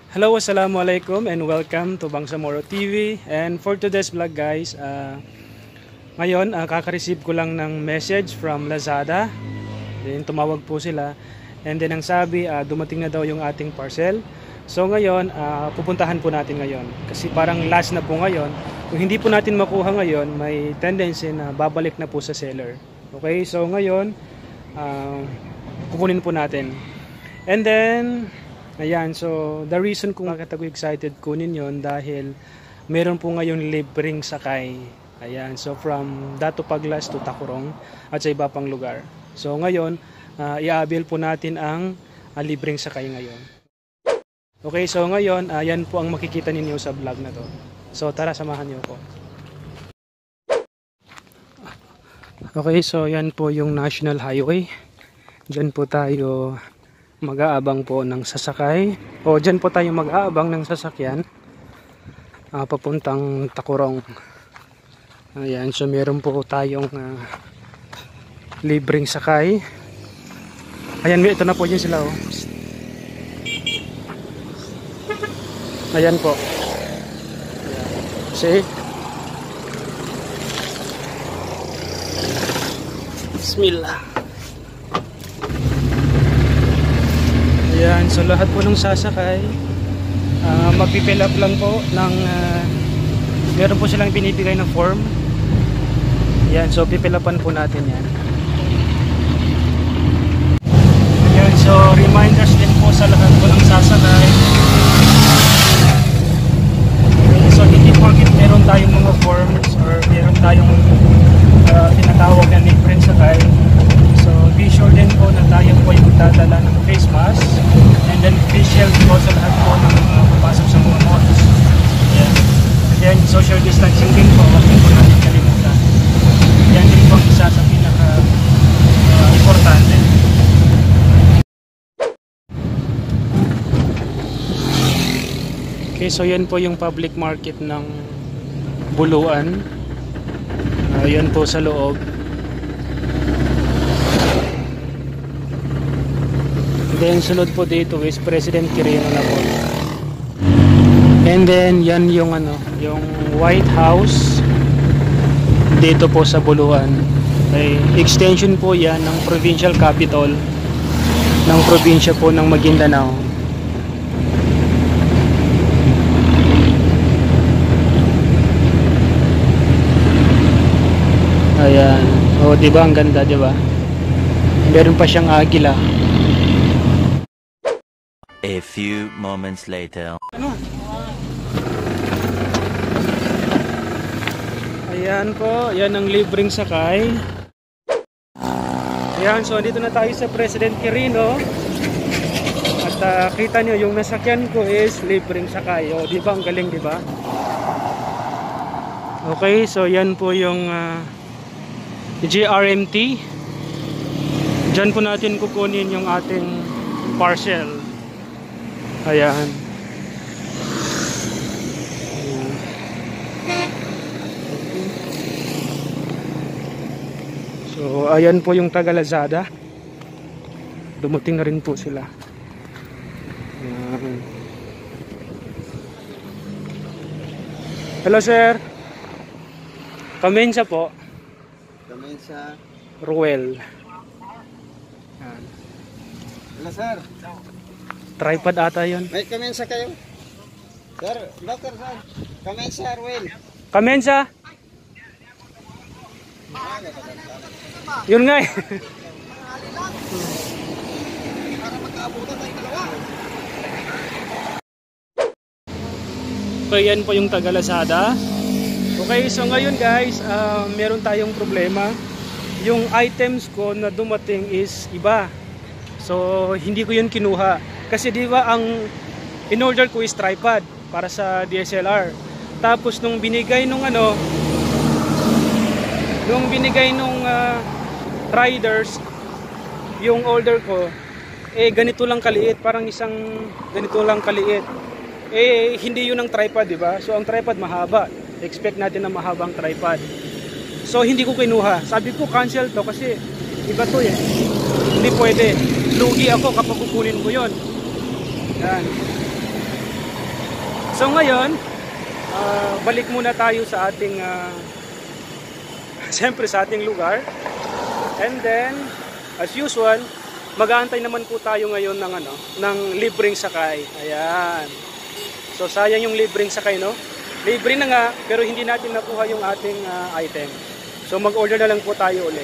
Hello, assalamualaikum and welcome to Bangsamoro TV. And for today's vlog guys, ngayon kaka-receive ko lang ng message from Lazada. Then tumawag po sila and then ang sabi dumating na daw yung ating parcel. So ngayon pupuntahan po natin ngayon kasi parang last na po ngayon. Kung hindi po natin makuha ngayon, may tendency na babalik na po sa seller. Okay, so ngayon kukunin po natin. And then ayan, so the reason kung bakit ako excited kunin yon dahil meron po ngayon libreng sakay. Ayan, so from Dato Paglas to Tacurong at sa iba pang lugar. So ngayon, i-avail po natin ang libreng sakay ngayon. Okay, so ngayon, yan po ang makikita ninyo sa vlog na to. So tara, samahan niyo ako. Okay, so yan po yung National Highway. Diyan po tayo mag-aabang po ng sasakay o dyan po tayo mag-aabang ng sasakyan papuntang Tacurong. Ayan, so meron po tayong libreng sakay. Ayan, ito na po yun sila oh. Ayan po. See? Bismillah. Ayan, so lahat po ng sasakay magpifill up lang po ng meron po silang binibigay ng form. Ayan, so pifill upan po natin yan. Ayan, so reminders din po sa lahat po ng sasakay. So hindi porket meron tayong mga forms or meron tayong tinatawag na libreng sakay. So be sure din po na tayo po ay magdadala ng face mask and then face shield po sa lahat po ng papasok sa mga malls. Yan. Then social distancing din po, huwag din po natin kalimutan. Yan din po ang isa sa pinaka importante. Okay, so yan po yung public market ng Buluan. Yan po sa loob. Then sunod po dito is President Quirino na po. And then yan yung yung White House dito po sa Buluan. Okay, extension po yan ng provincial capital ng probinsya po ng Maguindanao. Ayan. Oh, di ba ang ganda, di ba? Meron pa siyang agila. A few moments later. Ayan po, yan ang libreng sakay. Ayan, so dito na tayo sa President Quirino. At kita nyo, yung nasakyan ko is libreng sakay. O, di ba ang galing, di ba? Okay, so yan po yung GRMT. Diyan po natin kukunin yung ating parcel. Ayan. So ayan po yung taga Lazada. Dumating na rin po sila. Ayan. Hello sir. Kamensa po. Kamensa Ruel. Ayan. Hello sir. Tripod ata yun. May kamensa kayo? Sir, doctor sir. Kamensa Ruel. Kamensa? Yun nga eh. Para magkaabutan tayo dalawa. So yan po yung taga Lazada. Okay, so ngayon guys, meron tayong problema. Yung items ko na dumating is iba. So hindi ko yun kinuha. Kasi di ba ang in-order ko is tripod para sa DSLR. Tapos nung binigay nung riders yung order ko, ganito lang kaliit, parang isang ganito lang kaliit. Hindi yun ang tripod, di ba? So ang tripod mahaba. Expect natin na mahabang tripod. So hindi ko kinuha. Sabi ko cancel to kasi iba to eh. Hindi pwede. Lugi ako kapag kukunin ko yun. Yan. So ngayon, balik muna tayo sa ating siyempre sa ating lugar. And then, as usual, mag-aantay naman po tayo ngayon ng ng libreng sakay. Ayan. So sayang yung libreng sakay, no? Libre na nga, pero hindi natin nakuha yung ating item. So mag-order na lang po tayo ulit.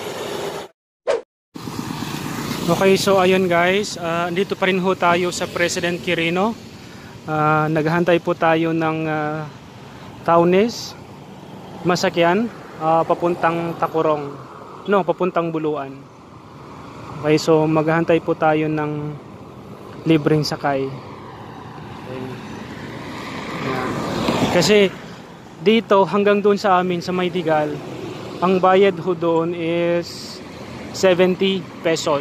Okay, so ayun guys, dito pa rin ho tayo sa President Quirino. Naghahantay po tayo ng Taones, Masakyan, papuntang Takurong. No, papuntang Buluan. Okay, so maghahantay po tayo ng libreng sakay. Ayan. Kasi dito hanggang doon sa amin sa Maydigal, ang bayad ho doon is 70 pesos.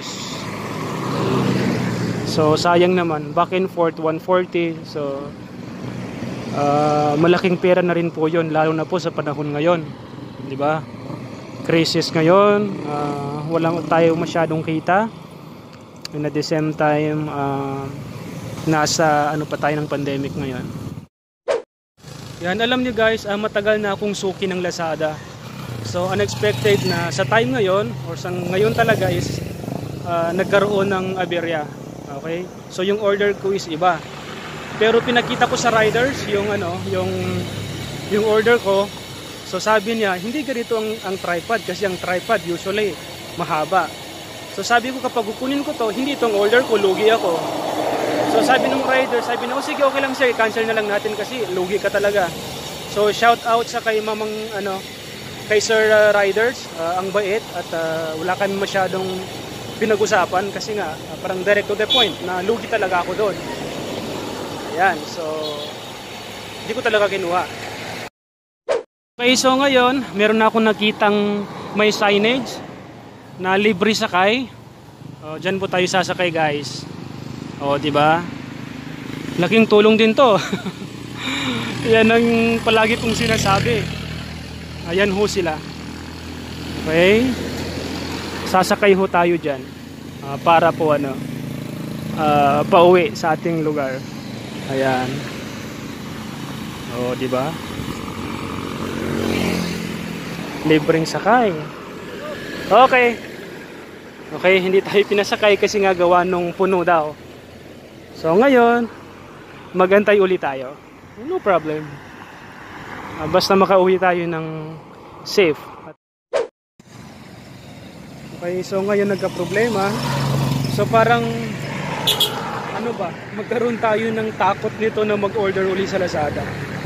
So sayang naman, back and forth 140. So malaking pera na rin po 'yon, lalo na po sa panahon ngayon, 'di ba? Crisis ngayon, wala tayo masyadong kita. And at the same time, nasa pa tayo ng pandemic ngayon. Yan, alam niyo guys, matagal na akong suki ng Lazada. So unexpected na sa time ngayon or sa ngayon talaga is nagkaroon ng aberya. Okay? So yung order ko is iba. Pero pinakita ko sa riders yung yung order ko. So sabi niya, hindi ganito ang tripod kasi ang tripod usually mahaba. So sabi ko, kapag kukunin ko to, hindi itong order ko, lugi ako. So sabi ng rider, sabi na, oh sige, okay lang sir, cancel na lang natin kasi lugi ka talaga. So shout out sa kay mamang kay Sir Riders, ang bait at wala kami masyadong pinag-usapan kasi nga parang direct to the point na lugi talaga ako doon. Ayan, so hindi ko talaga kinuha. Okay, so ngayon meron na akong nakitang may signage na libre sakay. Diyan po tayo sasakay guys. Di ba? Laking tulong din to. Yan ang palagi kong sinasabi. Ayan ho sila. Okay? Sasakay ho tayo dyan. Para po pauwi sa ating lugar. Ayan. Di ba? Libreng sakay. Okay. Okay, hindi tayo pinasakay kasi nga gawa nung puno daw. So ngayon, magantay ulit tayo. No problem. Basta makauwi tayo ng safe. Okay, so ngayon nagka-problema. So parang magkaroon tayo ng takot nito na mag-order uli sa Lazada.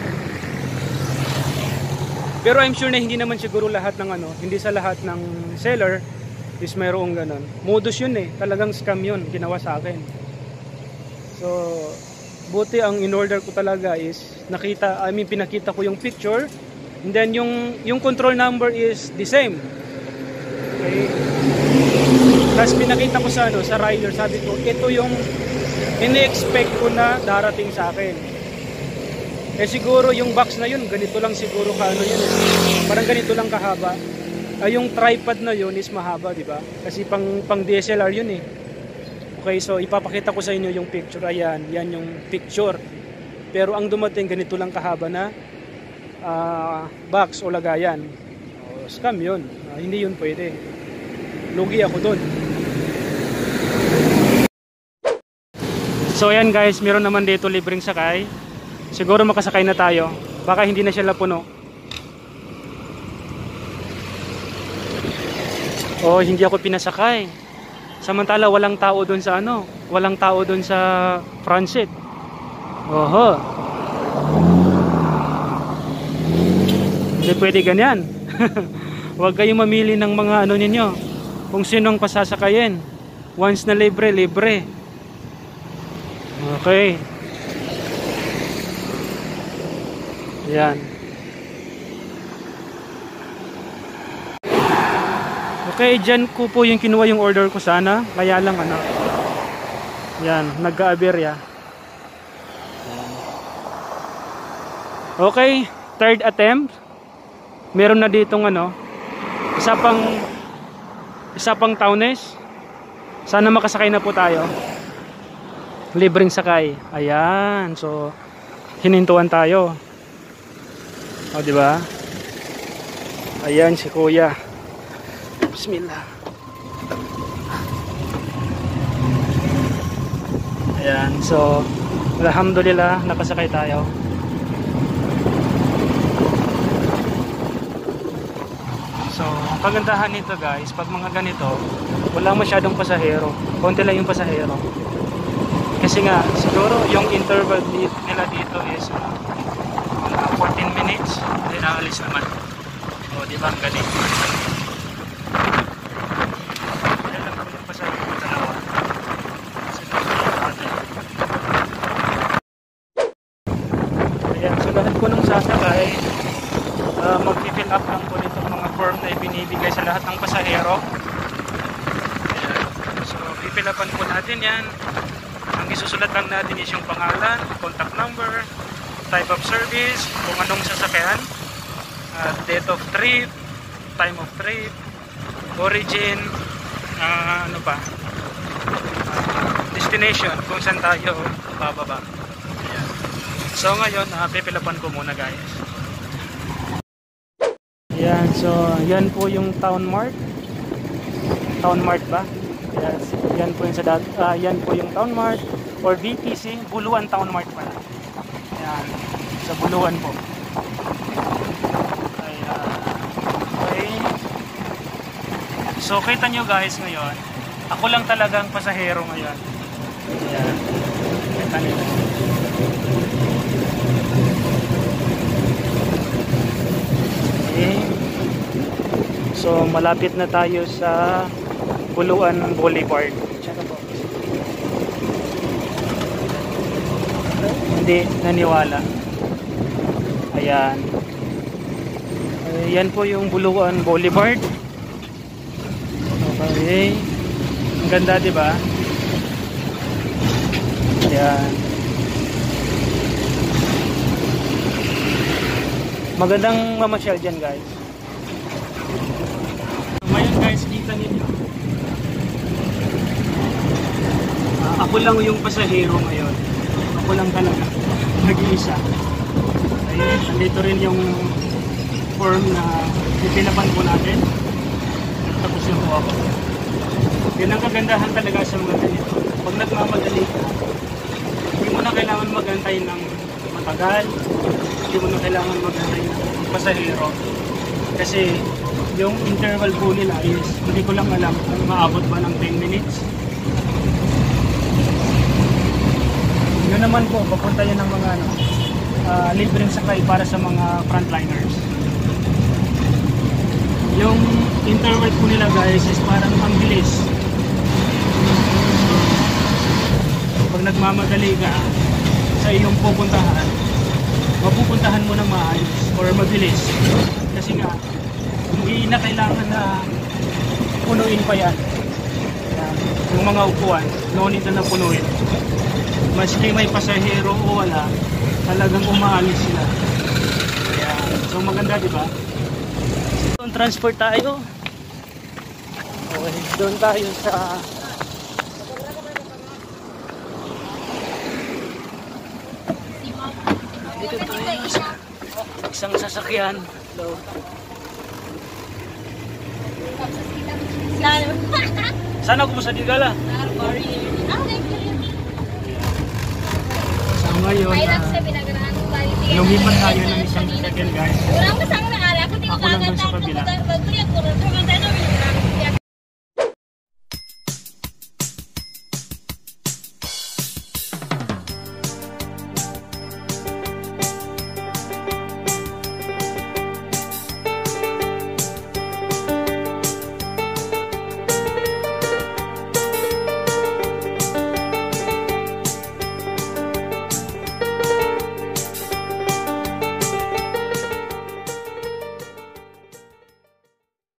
Pero I'm sure na hindi naman siguro lahat ng hindi sa lahat ng seller is mayroong ganun. Modus yun talagang scam yun, ginawa sa akin. So, buti ang in-order ko talaga is pinakita ko yung picture, and then yung control number is the same. Okay. Tapos pinakita ko sa rider, sabi ko, ito yung ini-expect ko na darating sa akin. Siguro yung box na yun, ganito lang siguro parang ganito lang kahaba. Yung tripod na yun is mahaba, di ba? Kasi pang DSLR yun Okay, so ipapakita ko sa inyo yung picture. Ayan, yan yung picture. Pero ang dumating ganito lang kahaba na box o lagayan. Scam yun. Hindi yun pwede. Lugi ako dun. So ayan guys, meron naman dito libreng sakay. Siguro makasakay na tayo. Baka hindi na siya puno. Hindi ako pinasakay. Samantala walang tao doon sa walang tao doon sa front seat. Hindi pwede ganyan. Huwag kayong mamili ng mga ninyo. Kung sinong pasasakayin. Once na libre, libre. Okay. Yan. Okay, dyan ko po yung kinuha yung order ko sana. Kaya lang yan, nagka-aberya. Okay, third attempt. Meron na ditong isa pang Taones. Sana makasakay na po tayo. Libreng sakay. Ayan, so hinintuan tayo. O, di ba? Ayan si Kuya. Bismillah. Ayan, so alhamdulillah nakasakay tayo. So, ang kagandahan nito guys, pag mga ganito, wala masyadong pasahero. Konti lang yung pasahero. Kasi nga, siguro yung interval nila dito is 14 minutes, then aalis naman. O, di ba ang galing? Alam ko yung pasahero ng dalawa. Ayan, so lahat po nung sasakay, mag-fill up lang po nitong mga form na ibinibigay sa lahat ng pasahero. Ayan. So, fill upan po natin yan. Ang isusulat lang natin is yung pangalan, contact number, type of service, kung anong sasakyan, date of trip, time of trip, origin, ano pa, destination, kung saan tayo bababa. Ayan. So ngayon, pipilapan ko muna guys. Ayan, so yan po yung town mart. Town mart ba? Yes, yan po yung yan po yung town mart or VTC, Buluan Town Mart pala. Ayan, sa Buluan po. Ayan. Okay. So kita nyo guys ngayon, ako lang talagang pasahero ngayon. Ayan. Kita nyo. Okay. So malapit na tayo sa Buluan Boulevard. Hindi naniwala. Ayan. Ayan po yung Buluan Boulevard. Okay. Ang ganda, di ba? Ayan. Magandang mamasyal dyan, guys. Ngayon, guys, kita ninyo. Ako lang yung pasahero ngayon. Ako lang talaga. Nag-iisa. Ayun, nandito rin yung form na pipinapan po natin. Tapos yung po ako. Yan ang kagandahan talaga sa mga ganito. Pag nagmamadali ka, hindi mo na kailangan magantay ng matagal. Hindi mo na kailangan magantay ng pasahero. Kasi yung interval po nila is, hindi ko lang alam kung maabot ba ng 10 minutes. Yun naman po, papunta yun ng mga libreng sakay para sa mga frontliners. Yung interval po nila guys is parang ang bilis. Pag nagmamadali ka sa iyong pupuntahan, mapupuntahan mo ng maayos or mabilis. Kasi nga, hindi na kailangan na punuin pa yan. Yung mga upuan, no need na punuin. Maski may pasahero o wala, talagang umaalis sila. Ayan. So maganda, di ba? Doon transport tayo. Okay, doon tayo sa dito tayo sa isang sasakyan. Hello. Sana ako sa Digala. So ngayon, lumipat tayo ng isang sasakyan guys. Ako lang doon sa kabila.